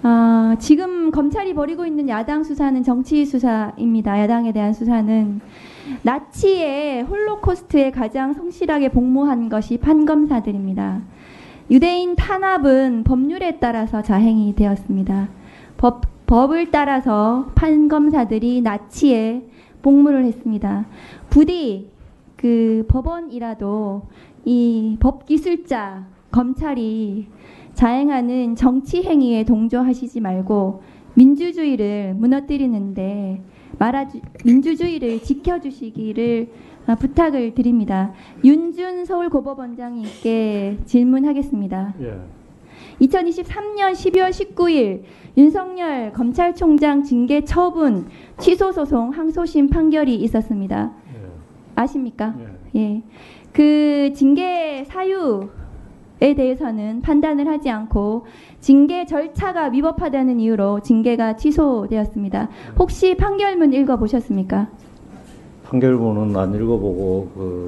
지금 검찰이 벌이고 있는 야당 수사는 정치 수사입니다. 야당에 대한 수사는 나치의 홀로코스트에 가장 성실하게 복무한 것이 판검사들입니다. 유대인 탄압은 법률에 따라서 자행이 되었습니다. 법을 따라서 판검사들이 나치에 복무를 했습니다. 부디 그 법원이라도 이 법기술자 검찰이 자행하는 정치 행위에 동조하시지 말고 민주주의를 무너뜨리는데 민주주의를 지켜주시기를 부탁을 드립니다. 윤준 서울고법원장님께 질문하겠습니다. 2023년 12월 19일 윤석열 검찰총장 징계 처분 취소 소송 항소심 판결이 있었습니다. 아십니까? 예. 그 징계 사유에 대해서는 판단을 하지 않고 징계 절차가 위법하다는 이유로 징계가 취소되었습니다. 혹시 판결문 읽어보셨습니까? 판결문은 안 읽어보고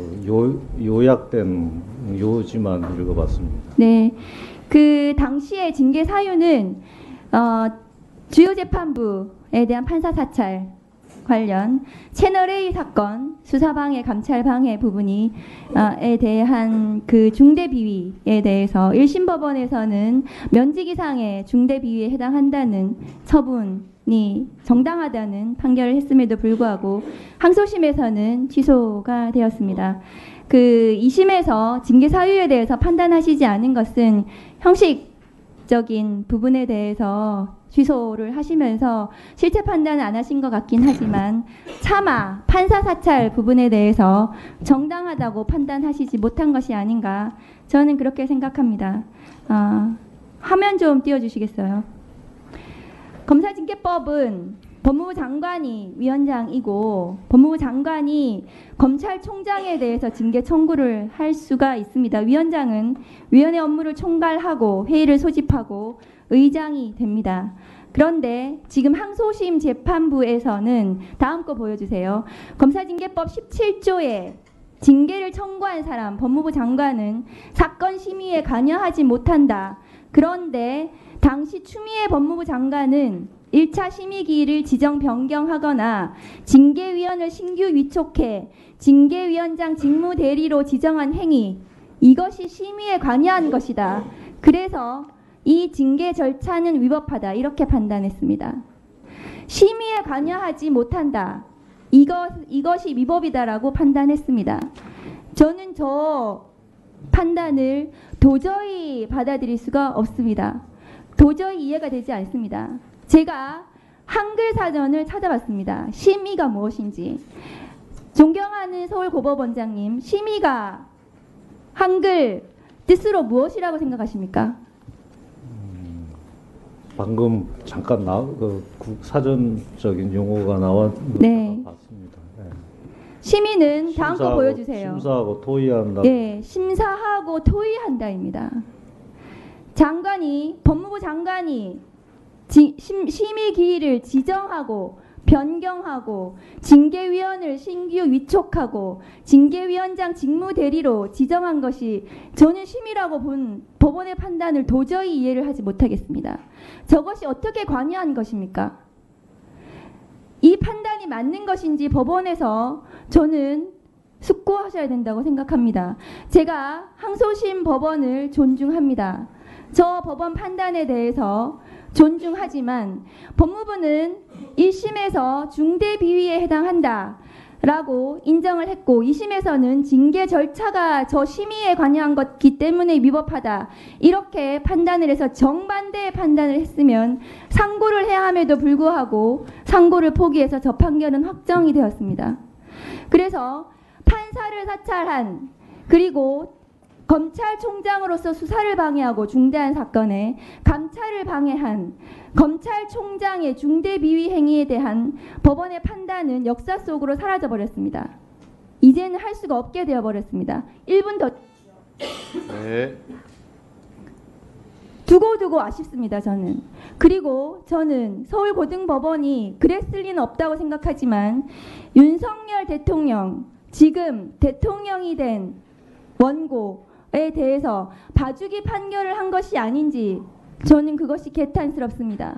요약된 요지만 읽어봤습니다. 네, 그 당시의 징계 사유는 주요 재판부에 대한 판사 사찰 관련 채널A 사건 수사방해 감찰방해 부분이 에 대한 그 중대 비위에 대해서 1심 법원에서는 면직 이상의 중대 비위에 해당한다는 처분이 정당하다는 판결을 했음에도 불구하고 항소심에서는 취소가 되었습니다. 그 2심에서 징계 사유에 대해서 판단하시지 않은 것은 형식적인 부분에 대해서 취소를 하시면서 실체 판단은 안 하신 것 같긴 하지만 차마 판사 사찰 부분에 대해서 정당하다고 판단하시지 못한 것이 아닌가 저는 그렇게 생각합니다. 화면 좀 띄워주시겠어요? 검사징계법은 법무부 장관이 위원장이고 법무부 장관이 검찰총장에 대해서 징계 청구를 할 수가 있습니다. 위원장은 위원회 업무를 총괄하고 회의를 소집하고 의장이 됩니다. 그런데 지금 항소심 재판부에서는 다음 거 보여주세요. 검사징계법 17조에 징계를 청구한 사람 법무부 장관은 사건 심의에 관여하지 못한다. 그런데 당시 추미애 법무부 장관은 1차 심의기일을 지정 변경하거나 징계위원을 신규 위촉해 징계위원장 직무대리로 지정한 행위 이것이 심의에 관여한 것이다. 그래서 이 징계 절차는 위법하다 이렇게 판단했습니다. 심의에 관여하지 못한다. 이것이 위법이다라고 판단했습니다. 저는 저 판단을 도저히 받아들일 수가 없습니다. 도저히 이해가 되지 않습니다. 제가 한글 사전을 찾아봤습니다. 심의가 무엇인지. 존경하는 서울고법원장님, 심의가 한글 뜻으로 무엇이라고 생각하십니까? 방금 잠깐 사전적인 용어가 나왔는 네. 봤습니다. 네. 심의는 다음 거 보여주세요. 심사하고 토의한다. 네, 심사하고 토의한다입니다. 법무부 장관이 심의 기일을 지정하고 변경하고 징계위원을 신규 위촉하고 징계위원장 직무대리로 지정한 것이 저는 심의라고 본 법원의 판단을 도저히 이해를 하지 못하겠습니다. 저것이 어떻게 관여한 것입니까? 이 판단이 맞는 것인지 법원에서 저는 숙고하셔야 된다고 생각합니다. 제가 항소심 법원을 존중합니다. 저 법원 판단에 대해서 존중하지만 법무부는 1심에서 중대 비위에 해당한다 라고 인정을 했고 2심에서는 징계 절차가 저 심의에 관여한 것이기 때문에 위법하다 이렇게 판단을 해서 정반대의 판단을 했으면 상고를 해야 함에도 불구하고 상고를 포기해서 저 판결은 확정이 되었습니다. 그래서 판사를 사찰한 그리고 검찰총장으로서 수사를 방해하고 중대한 사건에 감찰을 방해한 검찰총장의 중대 비위 행위에 대한 법원의 판단은 역사 속으로 사라져버렸습니다. 이제는 할 수가 없게 되어버렸습니다. 1분 더 네. 두고 아쉽습니다. 저는. 그리고 저는 서울고등법원이 그랬을 리는 없다고 생각하지만 윤석열 대통령 지금 대통령이 된 원고에 대해서 봐주기 판결을 한 것이 아닌지 저는 그것이 개탄스럽습니다.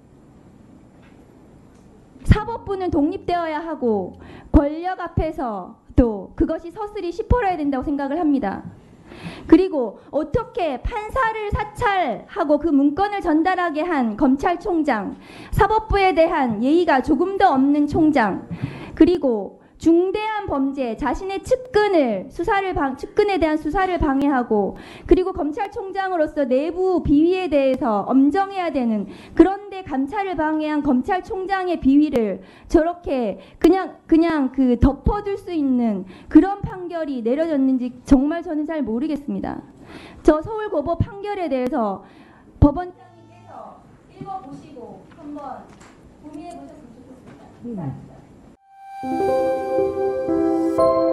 사법부는 독립되어야 하고 권력 앞에서도 그것이 서슬이 시퍼러야 된다고 생각을 합니다. 그리고 어떻게 판사를 사찰하고 그 문건을 전달하게 한 검찰총장, 사법부에 대한 예의가 조금 더 없는 총장, 그리고 중대한 범죄, 자신의 측근에 대한 수사를 방해하고, 그리고 검찰총장으로서 내부 비위에 대해서 엄정해야 되는, 그런데 감찰을 방해한 검찰총장의 비위를 저렇게 그냥 그 덮어둘 수 있는 그런 판결이 내려졌는지 정말 저는 잘 모르겠습니다. 저 서울고법 판결에 대해서 법원장님께서 읽어보시고 한번 고민해 보셨으면 좋겠습니다. 감사합니다.